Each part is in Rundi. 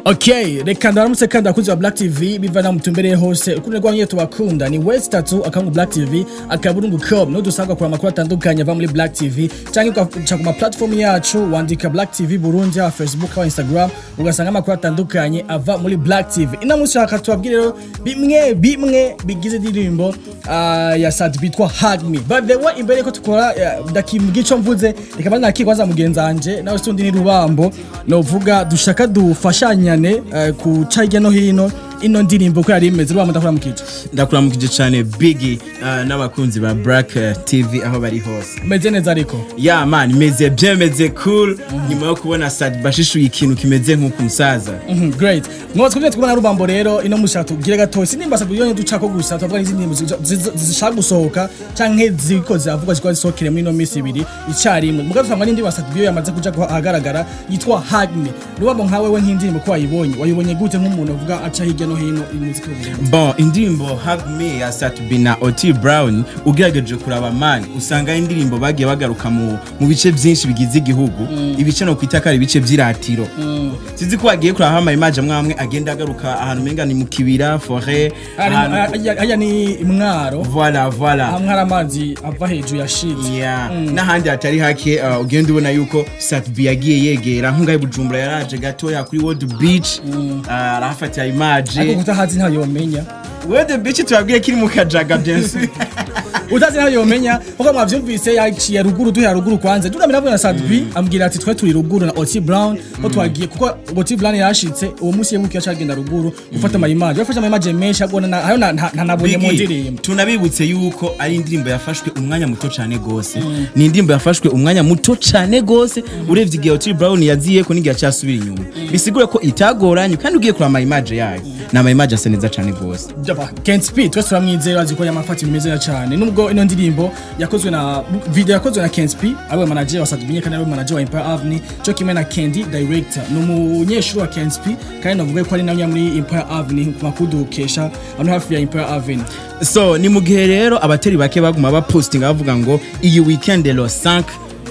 Okay, reka ndaramutse kandi abakunzi ba Black TV bivana mutumbereye hose ukune rwanyu tubakunda ni West 3 akangu Black TV akaburungu.com no dusanga kura makuru atandukanye ava muri Black TV cyangwa ukaca ku ma platform yacu wandika Black TV Burundi ha Facebook ha Instagram ugasanga makuru atandukanye ava muri Black TV inamushaka tubabwire rero bimwe bigize dirimbo ya sad bitwa Hug Me but the way imbere ko tukora ndakimugico mvuze ikaba nakikwaza mugenzanje nawe sundi ni rubambo no vuga dushaka dufashanya ku cajya no hino ino ndirimbo ko yari imeze rwa ndakura mukije cyane bigeye n'abakunzi ba Black TV aho bari hose meze neza ariko ya man meze cool nyuma yo kubona sad bashishuye ikintu kimeze nk'uko umusaza great mwoze kubye tukubona rubambo rero ino mushaka tugire gato sinimba sad yone ducako gusa twavuga izindi ndimbo zishaka gusohoka canke ziko zavugwa ziko zisokere muri no misi ibiri icyarimwe mugato twanga n'indi basad biyo yamaze kuja ahagaragara yitwa Hug Me rubambo nkawe we nk'indirimbo ko wayibonye gute nk'umuntu uvuga aca hirya no hino imuziki bon indirimbo Hug Me ya Satubina Otile Brown ugerageje kuraba man usanga indirimbo bagiye bagaruka mu bice byinshi bigize igihugu ibice no kwitaka ari bice by'iratiro sizi ko agiye kuraba ama image amwe agenda agaruka ahantu menga ni mu kibira forêt aya ni Mwaro voilà hamwe amazi ava hejuru yashitse n'ahandi hatari hake ugenda ubona yuko Satubi yagiye yegera nkungaye Bujumbura yaraje gatoya kuri World Beach arafata image ariko utahazi nta yomenya World Beach twabwiye kiri mu kajaga bien sûr utazi nta yomenya uko mwavyumvise yaciye ruguru duhera ruguru kwanze tugamira bwo na Satubi ambwira ati twe turi ruguru na Otile Brown ko twagiye kuko Otile Brown yashitse uwo musi yemukiye cyagenda ruguru gufata ama image yafashe ama image menshi agona hayo ntanabonye mu ndirimbo tunabibutse yuko ari indirimbo yafashwe umwanya muto cyane gose ni indirimbo yafashwe umwanya muto cyane gose urevye igihe Otile Brown yaziye ko nigiye cyasubira inyuma bisigure ko itagoranye kandi ugiye kura ama image yayo na ama image aseneza cyane gose Can't Speak twese turamwizera aziko yamafati bimeze cyane nubwo ino ndirimbo yakozwe na video yakozwe na Can't Speak abe manager wa Satubinye kandi abe manager wa Empire Avenue cyo kimwe na Candy director no munyeshuri wa Can't Speak kandi navuga ko ari nawe muri Empire Avenue ku makudukesha ano hafi ya Empire Avenue so ni mugihe rero abateri bake baguma ba posting bavuga ngo iyi weekend lo 5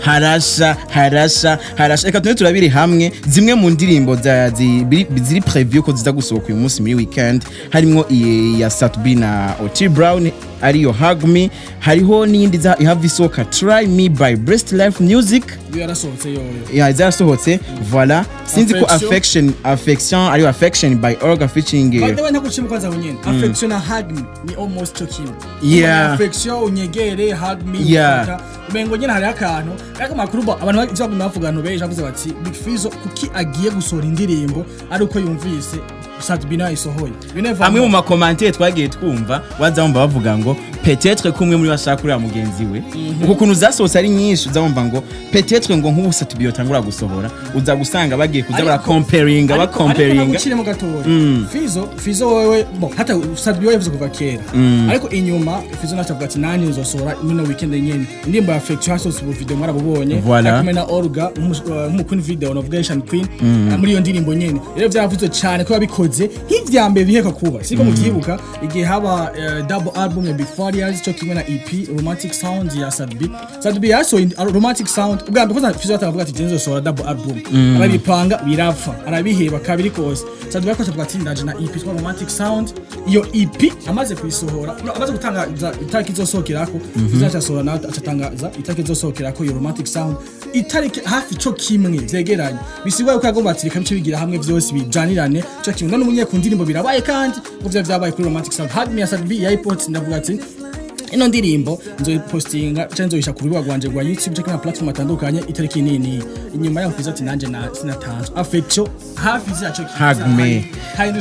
harasha eka tune turabiri hamwe zimwe mu ndirimbo ziri preview ko ziza gusohoka uyu munsi muri weekend harimo ya Satubina Otile Brown ariyo Hug Me hariho n'indi za ihavisoka Try Me by Breast Life Music yarasohotse zarasohotse voilà sinzi ko affection ariyo affection by Orga featuring but when nakuchimba kwanza wenyene affection na Hug Me ni almost talking affection unyegere Hug Me umengo nyene hari akantu ariko makuru abantu baguma bavuga no beje bavuze bati Big Fizzo kuki agiye gusora indirimbo ari uko yumvise Satubina isohoye amwe mu makommentaire twagiye twumva wazamva bavuga ngo peut-être kumwe muri bashaka kuri mugenzi we uko kuntu zasohotse ari nyinshi uzamva ngo peut-être ngo nk'ubu Satubina tangura gusohora uza gusanga bagiye kuza bara comparing mu gatoya Fizzo wewe bon hata Satubina yavuze kuva kera ariko inyuma Fizzo nacavuga ati nani uzosora ino weekend nyene ndimba ya affection hasohotse mu video mwarabubonye kumwe na Orga nk'umukuni video Novation Queen muri iyo ndirimbo nyene rero byavuze cyane ko babikoze nk'ivyambe biheka kuba siko mutibuka igihe haba double album ya Before Years cyo kimwe na EP Romantic Sound ya Satubina yaso Romantic Sound ubwambe ko Fizzo atavuga ati genzo sora double album arabipanga birapfa arabiheba kabiri kose Satubina ko atavuga na EP twa Romantic Sound iyo EP amaze kuyisohora amaze gutanga itariki izosohokerako Fizzo acasohora na acatangaza itariki izosohokerako iyo Romantic Sound itariki hafi cyo kimwe vyegeranye bisibaye ko agomba ati reka bigira hamwe byose bijanirane cyo kimwe n'umunye ku ndirimbo birabaye kandi ngo vyabaye kuri Romantic Sound Hug Me ya Satubina yayipost ndavuga ati ino ndirimbo nzoyipostinga cyangwa nzoyisha ku rubuga rwanje rwa YouTube cyangwa na platform atandukanye itariki nini inyuma yaho Fizzo ati nanje sinatanzwe affection hafi zacho Hug Me kandi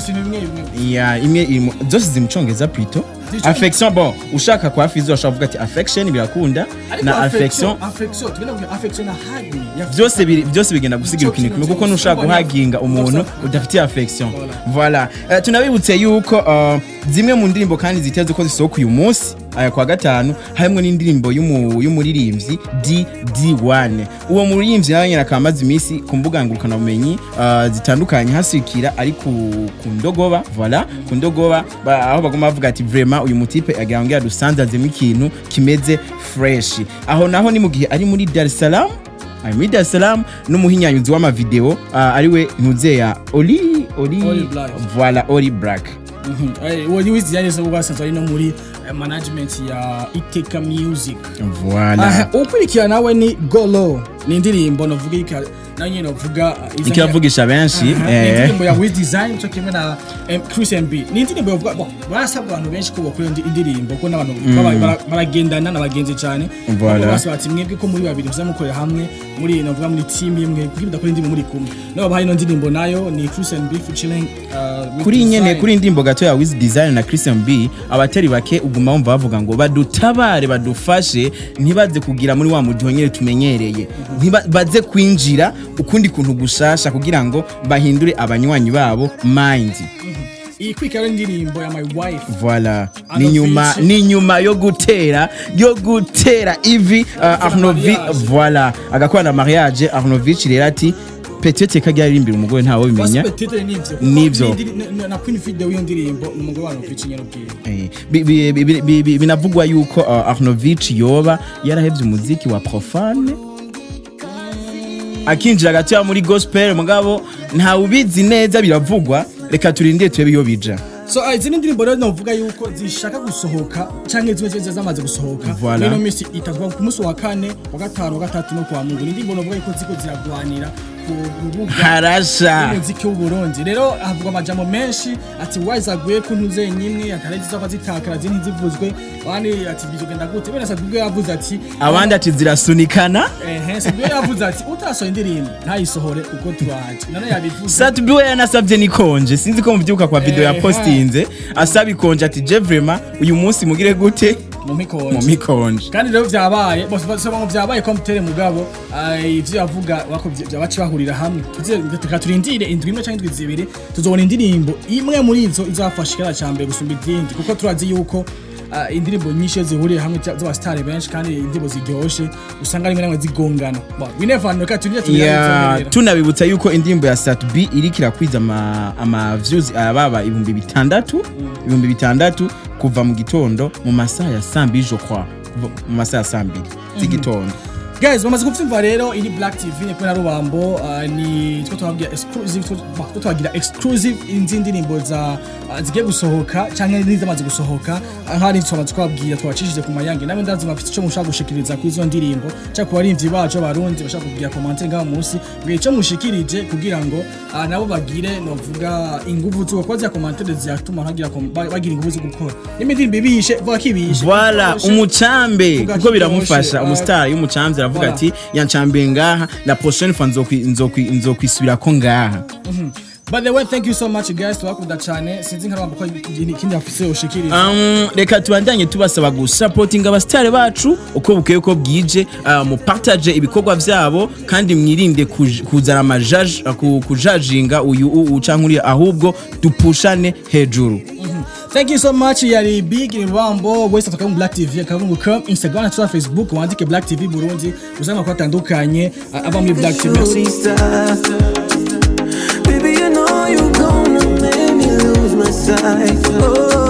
imwe zose zimucongeza plutôt affection bon ushaka kwa Fizzo ashavuga ati affection birakunda na affection tugenda affection na Hug Me byose bigenda gusigira ikintu kimwe kuko nushaka guhaginga umuntu udafitiye affection voilà tunabibutse yuko zimwe mu ndirimbo kandi ziteze ko zisohoka uyu munsi aya kwa gatanu harimo n'indirimbo y'umuririmbyi D1 uwo muririmbyi yanyera kamaze imisi ku mbuga ngurukana bumenyi zitandukanye hasikira ari ku ndogoba voilà ku ndogoba aho bagoma bavuga ati vraiment uyu mutipe agangira dusandaze mu kintu kimeze fresh aho naho ni mu gihe ari muri Dar es Salaam n'umuhinyanyuzi w'ama video ariwe ntuzeya voilà Ori Black Wari wizi design zo basanzwe ari no muri management ya Iteka Music. Voilà. Ukurikira nawe ni Golo. Ni indirimbo novuga ika na nyine novuga ikiravugisha benshi indirimbo ya Wiz Design cyo kimwe na Chris MB. Ni indirimbo yovuga barasabwa abantu benshi ko bakora indirimbo ko n'abantu baragendana n'abagenzi cyane. Voilà. Basabati mwebwe ko muri babiri muzamukorera hamwe muri novuga muri team imwe kugira bidakora indirimbo muri kumwe. Nabo bahaye no ndirimbo nayo ni Chris MB featuring kuri nyene kuri indirimbo gato ya Wiz Design na Chris MB abatari bake uguma wumva bavuga ngo badutabare badufashe ntibaze kugira muri wa mujonyere tumenyereye baze kwinjira ukundi kuntu gushasha kugira ngo bahindure abanywanyi babo mind. Iyi kwikara indirimbo ya My Wife. Voilà. Ni nyuma yo gutera ivi Arnovic voilà agakora na mariage Arnovic rero ati Petete kagarimbira umugore ntawo bimenya nivyo na queen video yo ndirimbo umugore wano Arnovic binavugwa yuko Arnovic yoba yarahevye umuziki wa profane akinjira gato muri gospel mugabo nta ubizi neza biravugwa reka turindire twebe yo bija. So izi ndirimbo rero novuga yuko zishaka gusohoka canke zimwe zamaze gusohoka no misi itazwa ku musi wa 4 wa 5 wa 3 no kwa Mungu ndirimbo novuga yuko ziko ziragwanira harasha muziki w'Uburundi rero havugwa amajambo menshi ati wazaguye ko ntuze nyimwe atarezi zo bazitakara zindi zivuzwe bani ati bizogenda gute bene sabwe yavuze ati abandi ati zirasunikana sabwe yavuze ati utasohoye indirimbo ntayisohore uko twaje none yabivuze Satbiwe yanasabye nikonje sinzi ko muvyuka kwa video ya postinze asaba ikonje ati je vraiment uyu munsi mugire gute mu mikonje kandi rero vyabaye bose ngo vyabaye ko mutere mugabo ivyo yavuga bako byabaci bahurira hamwe turindire indwi imwe cyangwa indwi zibiri tuzobona indirimbo imwe muri izo izafashikira cyambere gusumba izindi kuko turazi yuko indirimbo nyinshi zihuriye hamwe z'aba star benshi kandi indirimbo ziryoshe usanga rimwe namwe zigongana we never know ka tunabibutsa yuko indirimbo ya Sat B irikira kwiza ama views ababa 6,000 kuva mu gitondo mu masaha ya 2 je crois mu masaha ya 2 z'igitondo. Guys, bamaze kuvyumva rero iri Black TV ne kwena rubambo ni two twabwira exclusive indirimbo za zigiye gusohoka canke n'izamaze gusohoka nkari twamaze kwabwira twacishije ku mayange nabe ndazi mafite cyo mushaka gushikiriza ku izo ndirimbo cyangwa kubarimvyi bacu barundi bashaka kugira commentaire ngaho munsi bwiye cyo mushikirije kugira ngo nabo bagire novuga inguvu zo kwaza commentaire ziyatuma ntagira bagira inguvu zo gukora n'imirimbo ibishe vuga kibishe voilà umucambe kuko biramufasha umustar y'umucambe avuga ati yancambe ngaha la prochaine fois nzokwisubira ko ngaha. By the way, thank you so much guys twakunda cyane sinzi nkaramba ko ikindi afise ushikiriza reka tubandanye tubasaba gusupportinga abastare bacu uko bukeye uko bwije mu partage ibikorwa vyabo kandi mwirinde kuzana amajaje kujajinga uyu ucankuri ahubwo dupushane hejuru. Thank you so much yari big Rwambo wese ataka mu Black TV akabunguka Instagram na Facebook wandike Black TV Burundi uzama ko atandukanye aba muri Black TV. Baby, you know you gonna make me lose my sight. Oh.